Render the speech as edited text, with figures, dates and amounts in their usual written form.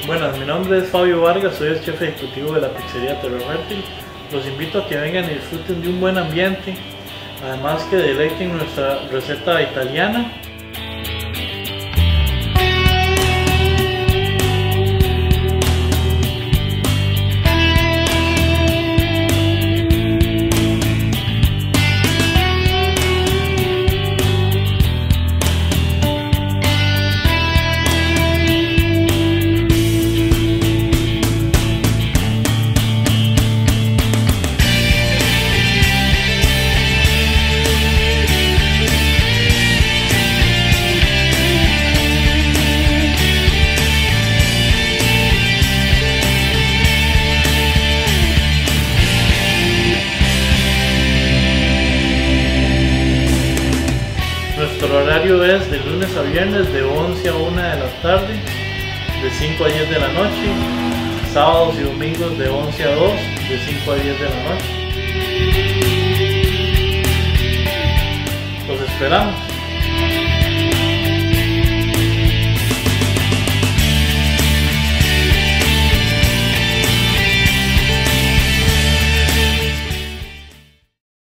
Buenas, mi nombre es Fabio Vargas, soy el jefe ejecutivo de la pizzería Terra Fértil. Los invito a que vengan y disfruten de un buen ambiente, además que deleiten nuestra receta italiana. Nuestro horario es de lunes a viernes de 11 a 1 de la tarde, de 5 a 10 de la noche, sábados y domingos de 11 a 2, de 5 a 10 de la noche. Los esperamos.